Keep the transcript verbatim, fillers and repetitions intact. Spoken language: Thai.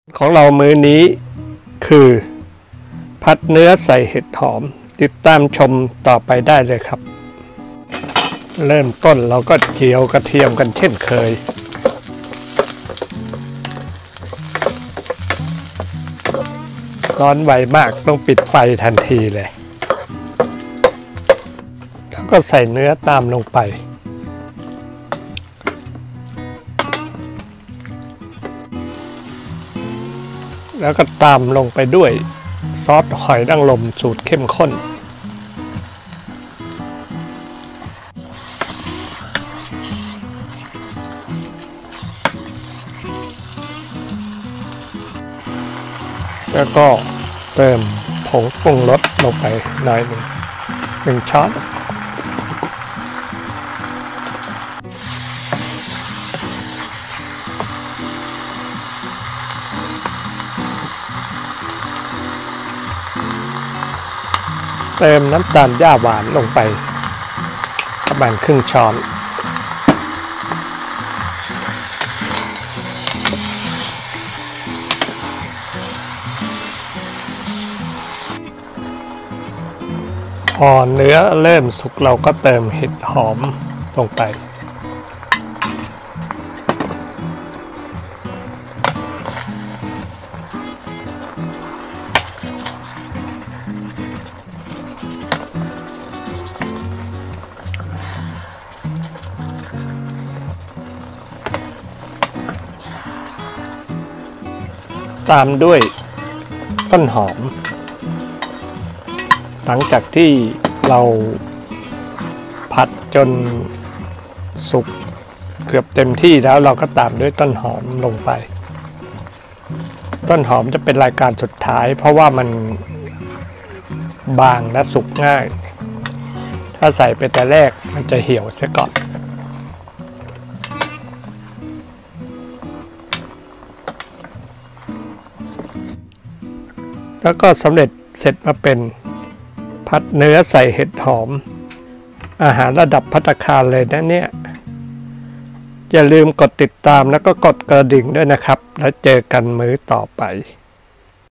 ของเรามื้อนี้คือผัดเนื้อใส่เห็ดหอมติดตามชมต่อไปได้เลยครับเริ่มต้นเราก็เจียวกระเทียมกันเช่นเคยร้อนไวมากต้องปิดไฟทันทีเลยแล้วก็ใส่เนื้อตามลงไปแล้วก็ตามลงไปด้วยซอสหอยนางรมสูตรเข้มข้นแล้วก็เติมผงปรุงรสลงไปหน่อยหนึ่งหนึ่งช้อนเติมน้ำตาลหญ้าหวานลงไปประมาณครึ่งช้อนพอเนื้อเริ่มสุกเราก็เติมเห็ดหอมลงไปตามด้วยต้นหอมหลังจากที่เราผัดจนสุกเกือบเต็มที่แล้วเราก็ตามด้วยต้นหอมลงไปต้นหอมจะเป็นรายการสุดท้ายเพราะว่ามันบางและสุกง่ายถ้าใส่ไปแต่แรกมันจะเหี่ยวเสียก่อนแล้วก็สำเร็จเสร็จมาเป็นผัดเนื้อใส่เห็ดหอมอาหารระดับภัตตาคารเลยนะเนี่ยอย่าลืมกดติดตามแล้วก็กดกระดิ่งด้วยนะครับแล้วเจอกันมื้อต่อไป